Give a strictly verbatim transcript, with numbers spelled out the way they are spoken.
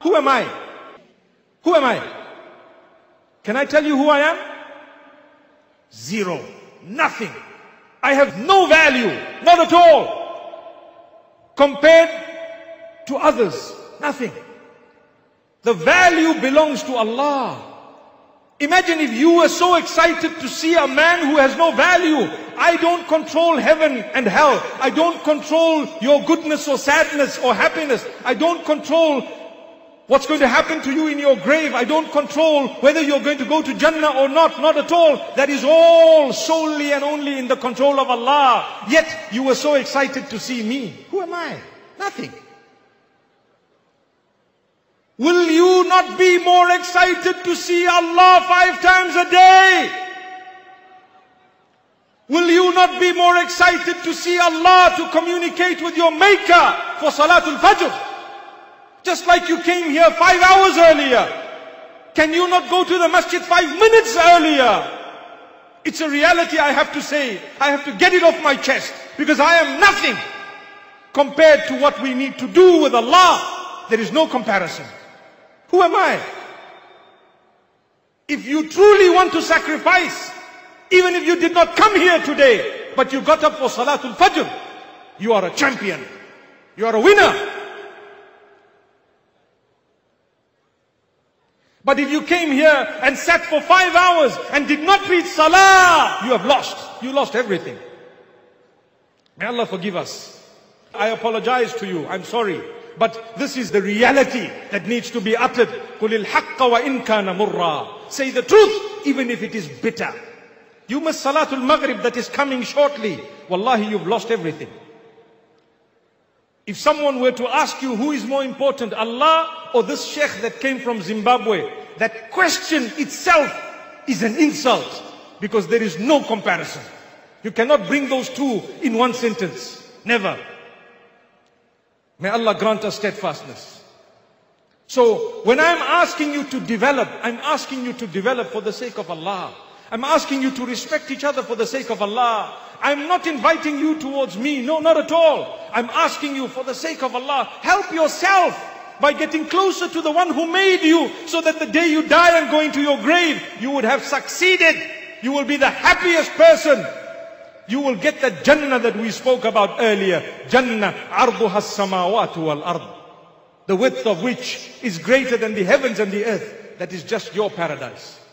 Who am I? Who am I? Can I tell you who I am? Zero. Nothing. I have no value. Not at all. Compared to others. Nothing. The value belongs to Allah. Imagine if you were so excited to see a man who has no value. I don't control heaven and hell. I don't control your goodness or sadness or happiness. I don't control what's going to happen to you in your grave. I don't control whether you're going to go to Jannah or not. Not at all. That is all solely and only in the control of Allah. Yet you were so excited to see me. Who am I? Nothing. Will you not be more excited to see Allah five times a day? Will you not be more excited to see Allah, to communicate with your Maker for Salatul Fajr? Just like you came here five hours earlier. Can you not go to the masjid five minutes earlier? It's a reality I have to say. I have to get it off my chest. Because I am nothing compared to what we need to do with Allah. There is no comparison. Who am I? If you truly want to sacrifice, even if you did not come here today, but you got up for Salatul Fajr, you are a champion. You are a winner. But if you came here and sat for five hours and did not read Salah, you have lost. You lost everything. May Allah forgive us. I apologize to you. I'm sorry. But this is the reality that needs to be uttered. قُلِ الْحَقَّ وَإِنْ كَانَ مُرًّا. Say the truth, even if it is bitter. You miss Salatul Maghrib that is coming shortly. Wallahi, you've lost everything. If someone were to ask you who is more important, Allah or this sheikh that came from Zimbabwe, that question itself is an insult. Because there is no comparison. You cannot bring those two in one sentence. Never. May Allah grant us steadfastness. So, when I'm asking you to develop, I'm asking you to develop for the sake of Allah. I'm asking you to respect each other for the sake of Allah. I'm not inviting you towards me. No, not at all. I'm asking you for the sake of Allah. Help yourself by getting closer to the one who made you, so that the day you die and go into your grave, you would have succeeded. You will be the happiest person. You will get the Jannah that we spoke about earlier. Jannah arduha as-samawatu wal-ard. The width of which is greater than the heavens and the earth. That is just your paradise.